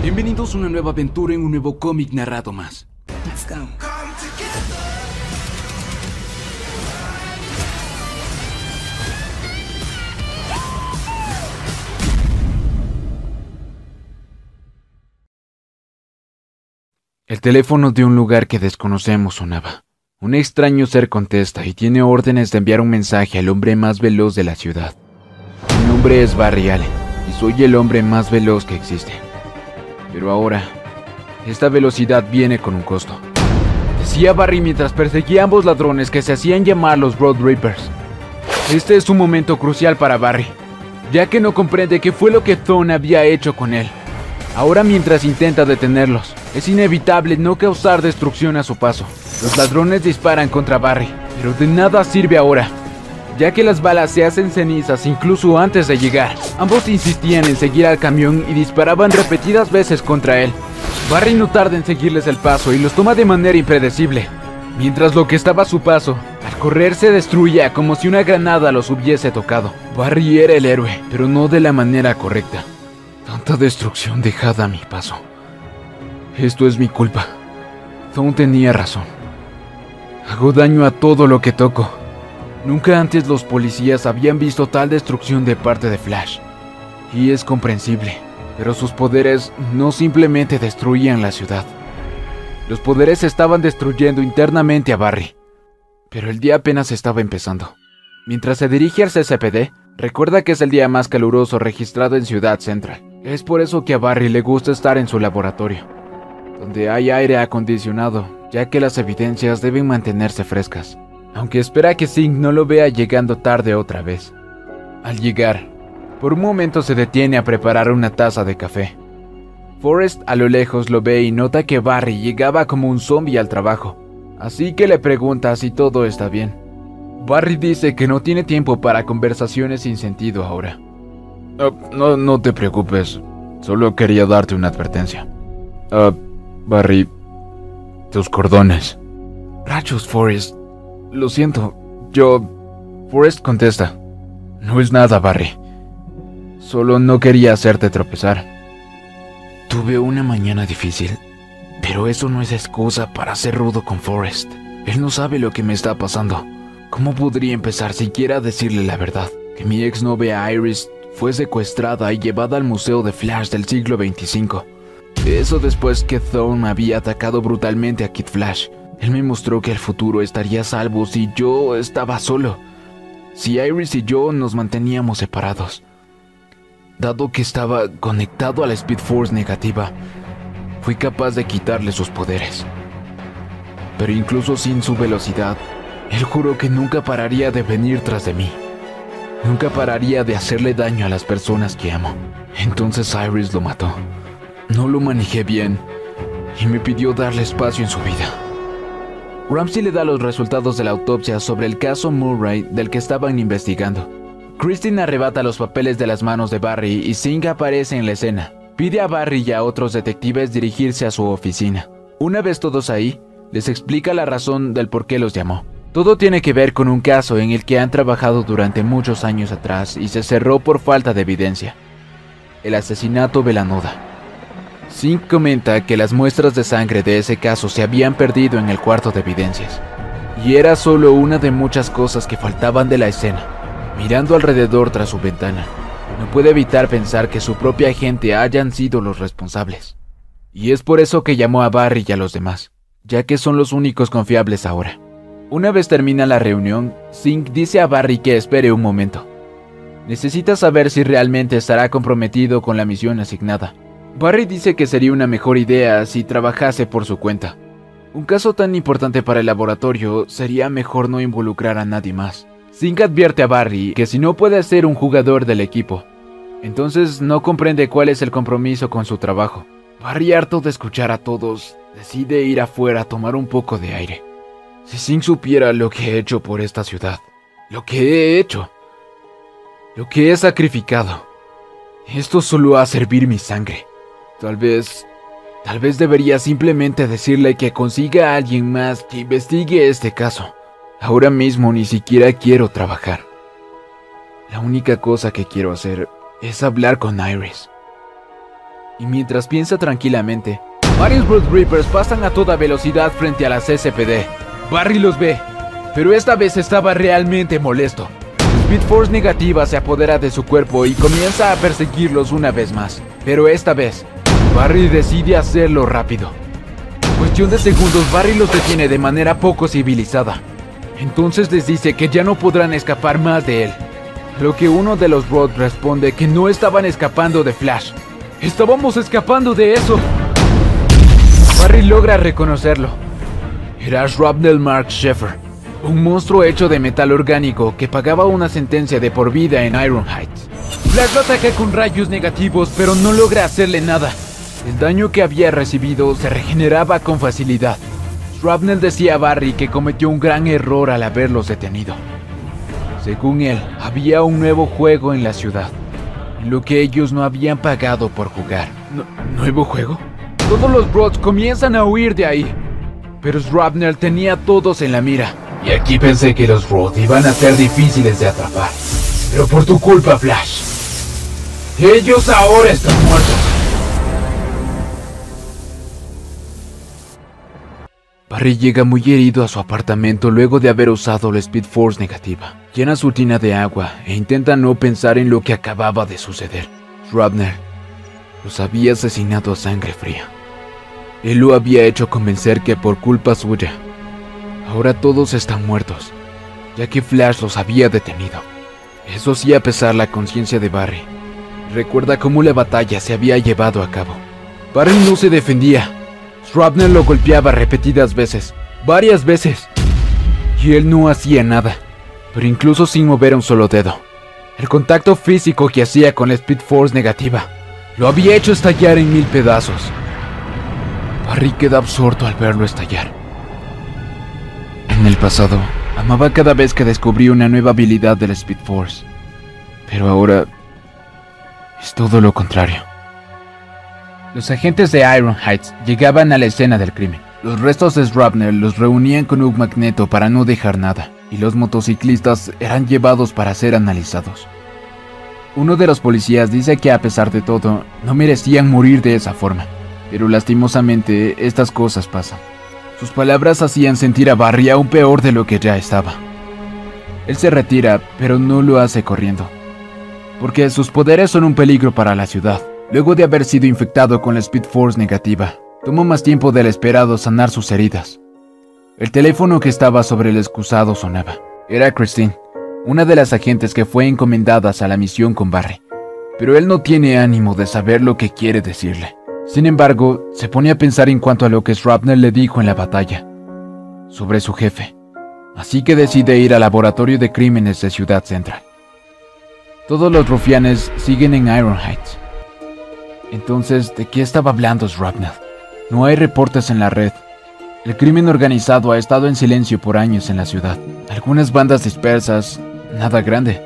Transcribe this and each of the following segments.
Bienvenidos a una nueva aventura en un nuevo cómic narrado más. Let's go. El teléfono de un lugar que desconocemos sonaba. Un extraño ser contesta y tiene órdenes de enviar un mensaje al hombre más veloz de la ciudad. Mi nombre es Barry Allen y soy el hombre más veloz que existe. Pero ahora, esta velocidad viene con un costo. Decía Barry mientras perseguía a ambos ladrones que se hacían llamar los Road Reapers. Este es un momento crucial para Barry, ya que no comprende qué fue lo que Thawne había hecho con él. Ahora, mientras intenta detenerlos, es inevitable no causar destrucción a su paso. Los ladrones disparan contra Barry, pero de nada sirve ahora, ya que las balas se hacen cenizas incluso antes de llegar. Ambos insistían en seguir al camión y disparaban repetidas veces contra él. Barry no tarda en seguirles el paso y los toma de manera impredecible, mientras lo que estaba a su paso, al correr, se destruía como si una granada los hubiese tocado. Barry era el héroe, pero no de la manera correcta. Tanta destrucción dejada a mi paso. Esto es mi culpa. Thawne tenía razón. Hago daño a todo lo que toco. Nunca antes los policías habían visto tal destrucción de parte de Flash. Y es comprensible, pero sus poderes no simplemente destruían la ciudad. Los poderes estaban destruyendo internamente a Barry. Pero el día apenas estaba empezando. Mientras se dirige al CCPD, recuerda que es el día más caluroso registrado en Ciudad Central. Es por eso que a Barry le gusta estar en su laboratorio, donde hay aire acondicionado, ya que las evidencias deben mantenerse frescas, aunque espera que Zink no lo vea llegando tarde otra vez. Al llegar, por un momento se detiene a preparar una taza de café. Forrest a lo lejos lo ve y nota que Barry llegaba como un zombie al trabajo, así que le pregunta si todo está bien. Barry dice que no tiene tiempo para conversaciones sin sentido ahora. No te preocupes, solo quería darte una advertencia. Barry, tus cordones. Rayos, Forrest. Lo siento, Forrest contesta. No es nada, Barry. Solo no quería hacerte tropezar. Tuve una mañana difícil, pero eso no es excusa para ser rudo con Forrest. Él no sabe lo que me está pasando. ¿Cómo podría empezar siquiera a decirle la verdad? Que mi exnovia Iris fue secuestrada y llevada al museo de Flash del siglo 25. Eso después que Thawne había atacado brutalmente a Kid Flash. Él me mostró que el futuro estaría a salvo si yo estaba solo. Si Iris y yo nos manteníamos separados. Dado que estaba conectado a la Speed Force negativa, fui capaz de quitarle sus poderes. Pero incluso sin su velocidad, él juró que nunca pararía de venir tras de mí. Nunca pararía de hacerle daño a las personas que amo. Entonces Iris lo mató. No lo manejé bien y me pidió darle espacio en su vida. Ramsey le da los resultados de la autopsia sobre el caso Murray del que estaban investigando. Christine arrebata los papeles de las manos de Barry y Zink aparece en la escena. Pide a Barry y a otros detectives dirigirse a su oficina. Una vez todos ahí, les explica la razón del por qué los llamó. Todo tiene que ver con un caso en el que han trabajado durante muchos años atrás y se cerró por falta de evidencia. El asesinato de la Nuda. Zink comenta que las muestras de sangre de ese caso se habían perdido en el cuarto de evidencias. Y era solo una de muchas cosas que faltaban de la escena. Mirando alrededor tras su ventana, no puede evitar pensar que su propia gente hayan sido los responsables. Y es por eso que llamó a Barry y a los demás, ya que son los únicos confiables ahora. Una vez termina la reunión, Zink dice a Barry que espere un momento. Necesita saber si realmente estará comprometido con la misión asignada. Barry dice que sería una mejor idea si trabajase por su cuenta. Un caso tan importante para el laboratorio, sería mejor no involucrar a nadie más. Zink advierte a Barry que si no puede ser un jugador del equipo, entonces no comprende cuál es el compromiso con su trabajo. Barry, harto de escuchar a todos, decide ir afuera a tomar un poco de aire. Si Zink supiera lo que he hecho por esta ciudad, lo que he hecho, lo que he sacrificado, esto solo ha servir mi sangre. Tal vez debería simplemente decirle que consiga a alguien más que investigue este caso. Ahora mismo ni siquiera quiero trabajar. La única cosa que quiero hacer es hablar con Iris. y mientras piensa tranquilamente, varios Road Reapers pasan a toda velocidad frente a las SPD. Barry los ve, pero esta vez estaba realmente molesto. La Speed Force negativa se apodera de su cuerpo y comienza a perseguirlos una vez más. Pero esta vez, Barry decide hacerlo rápido. En cuestión de segundos, Barry los detiene de manera poco civilizada. Entonces les dice que ya no podrán escapar más de él. A lo que uno de los Road responde que no estaban escapando de Flash. ¡Estábamos escapando de eso! Barry logra reconocerlo. Era Shrapnel Mark Sheffer, un monstruo hecho de metal orgánico que pagaba una sentencia de por vida en Iron Heights. Flash lo ataca con rayos negativos, pero no logra hacerle nada. El daño que había recibido se regeneraba con facilidad. Shrapnel decía a Barry que cometió un gran error al haberlos detenido. Según él, había un nuevo juego en la ciudad, en lo que ellos no habían pagado por jugar. ¿Nuevo juego? Todos los Rods comienzan a huir de ahí, pero Shrapnel tenía a todos en la mira. Y aquí pensé que los Rods iban a ser difíciles de atrapar, pero por tu culpa, Flash. Ellos ahora están muertos. Barry llega muy herido a su apartamento luego de haber usado la Speed Force negativa. Llena su tina de agua e intenta no pensar en lo que acababa de suceder. Shrapnel los había asesinado a sangre fría. Él lo había hecho convencer que por culpa suya, ahora todos están muertos, ya que Flash los había detenido. Eso sí, a pesar la conciencia de Barry. Recuerda cómo la batalla se había llevado a cabo. Barry no se defendía. Shrapnel lo golpeaba repetidas veces, varias veces, y él no hacía nada, pero incluso sin mover un solo dedo. El contacto físico que hacía con la Speed Force negativa lo había hecho estallar en 1000 pedazos. Barry queda absorto al verlo estallar. En el pasado, amaba cada vez que descubría una nueva habilidad de la Speed Force, pero ahora es todo lo contrario. Los agentes de Iron Heights llegaban a la escena del crimen. Los restos de Shrapnel los reunían con un magneto para no dejar nada, y los motociclistas eran llevados para ser analizados. Uno de los policías dice que a pesar de todo, no merecían morir de esa forma, pero lastimosamente estas cosas pasan. Sus palabras hacían sentir a Barry aún peor de lo que ya estaba. Él se retira, pero no lo hace corriendo, porque sus poderes son un peligro para la ciudad. Luego de haber sido infectado con la Speed Force negativa, tomó más tiempo del esperado sanar sus heridas. El teléfono que estaba sobre el excusado sonaba. Era Christine, una de las agentes que fue encomendadas a la misión con Barry, pero él no tiene ánimo de saber lo que quiere decirle. Sin embargo, se pone a pensar en cuanto a lo que Shrapnel le dijo en la batalla, sobre su jefe, así que decide ir al laboratorio de crímenes de Ciudad Central. Todos los rufianes siguen en Iron Heights. Entonces, ¿de qué estaba hablando Shrapnel? No hay reportes en la red. El crimen organizado ha estado en silencio por años en la ciudad. Algunas bandas dispersas, nada grande.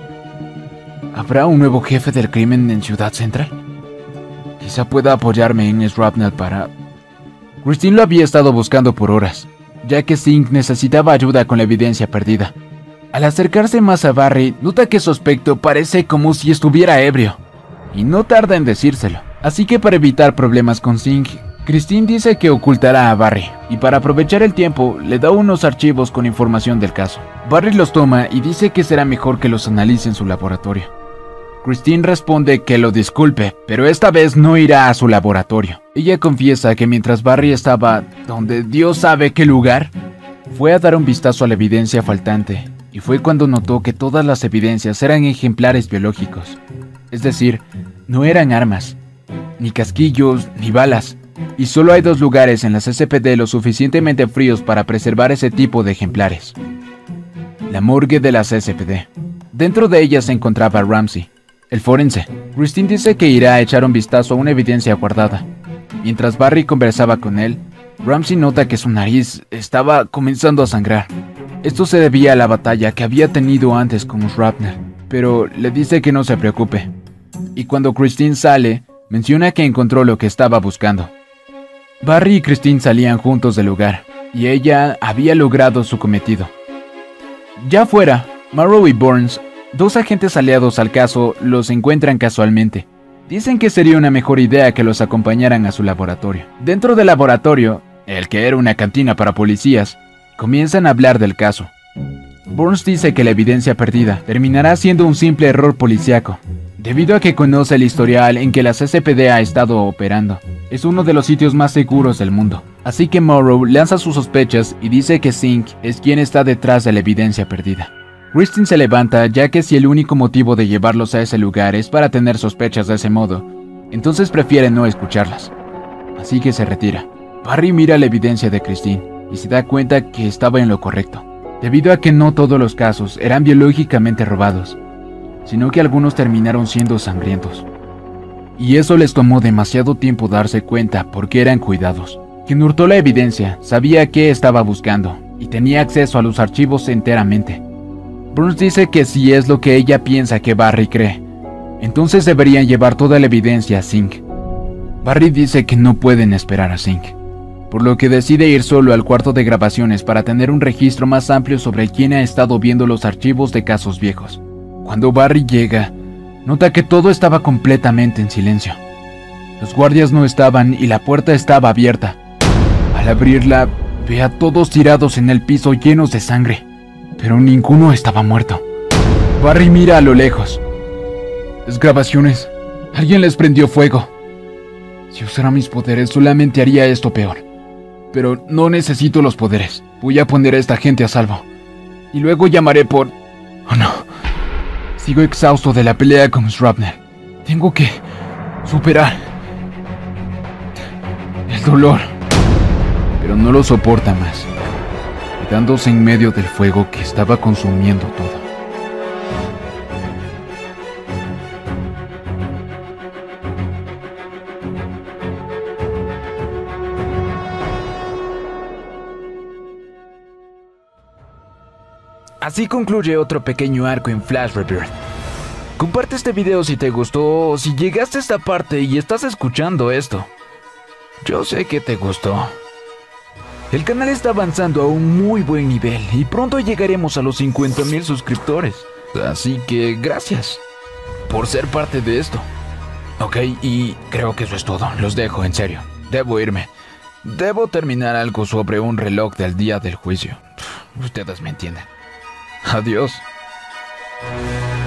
¿Habrá un nuevo jefe del crimen en Ciudad Central? Quizá pueda apoyarme en Shrapnel para... Christine lo había estado buscando por horas, ya que Zink necesitaba ayuda con la evidencia perdida. Al acercarse más a Barry, nota que su aspecto parece como si estuviera ebrio, y no tarda en decírselo. Así que para evitar problemas con Zink, Christine dice que ocultará a Barry, y para aprovechar el tiempo, le da unos archivos con información del caso. Barry los toma y dice que será mejor que los analice en su laboratorio. Christine responde que lo disculpe, pero esta vez no irá a su laboratorio. Ella confiesa que mientras Barry estaba donde Dios sabe qué lugar, fue a dar un vistazo a la evidencia faltante, y fue cuando notó que todas las evidencias eran ejemplares biológicos. Es decir, no eran armas, ni casquillos, ni balas, y solo hay 2 lugares en las SPD lo suficientemente fríos para preservar ese tipo de ejemplares. La morgue de las SPD. Dentro de ella se encontraba Ramsey, el forense. Christine dice que irá a echar un vistazo a una evidencia guardada. Mientras Barry conversaba con él, Ramsey nota que su nariz estaba comenzando a sangrar. Esto se debía a la batalla que había tenido antes con Shrapnel, pero le dice que no se preocupe. Y cuando Christine sale, menciona que encontró lo que estaba buscando. Barry y Christine salían juntos del lugar, y ella había logrado su cometido. Ya fuera, Morrow y Burns, 2 agentes aliados al caso, los encuentran casualmente. Dicen que sería una mejor idea que los acompañaran a su laboratorio. Dentro del laboratorio, el que era una cantina para policías, comienzan a hablar del caso. Burns dice que la evidencia perdida terminará siendo un simple error policíaco, debido a que conoce el historial en que la CCPD ha estado operando. Es uno de los sitios más seguros del mundo. Así que Morrow lanza sus sospechas y dice que Zink es quien está detrás de la evidencia perdida. Christine se levanta, ya que si el único motivo de llevarlos a ese lugar es para tener sospechas de ese modo, entonces prefiere no escucharlas. Así que se retira. Barry mira la evidencia de Christine y se da cuenta que estaba en lo correcto, debido a que no todos los casos eran biológicamente robados, sino que algunos terminaron siendo sangrientos. Y eso les tomó demasiado tiempo darse cuenta porque eran cuidados. Quien hurtó la evidencia sabía qué estaba buscando y tenía acceso a los archivos enteramente. Burns dice que si es lo que ella piensa que Barry cree, entonces deberían llevar toda la evidencia a Zink. Barry dice que no pueden esperar a Zink, por lo que decide ir solo al cuarto de grabaciones para tener un registro más amplio sobre quién ha estado viendo los archivos de casos viejos. Cuando Barry llega, nota que todo estaba completamente en silencio. Los guardias no estaban y la puerta estaba abierta. Al abrirla, ve a todos tirados en el piso llenos de sangre, pero ninguno estaba muerto. Barry mira a lo lejos. Las grabaciones. Alguien les prendió fuego. Si usara mis poderes solamente haría esto peor. Pero no necesito los poderes. Voy a poner a esta gente a salvo. Y luego llamaré por... Oh no. Sigo exhausto de la pelea con Shrapnel. Tengo que superar el dolor. Pero no lo soporta más, quedándose en medio del fuego que estaba consumiendo todo. Así concluye otro pequeño arco en Flash Rebirth. Comparte este video si te gustó o si llegaste a esta parte y estás escuchando esto. Yo sé que te gustó. El canal está avanzando a un muy buen nivel y pronto llegaremos a los 50,000 suscriptores. Así que gracias por ser parte de esto. Ok, y creo que eso es todo. Los dejo, en serio. Debo irme. Debo terminar algo sobre un reloj del día del juicio. Ustedes me entienden. Adiós.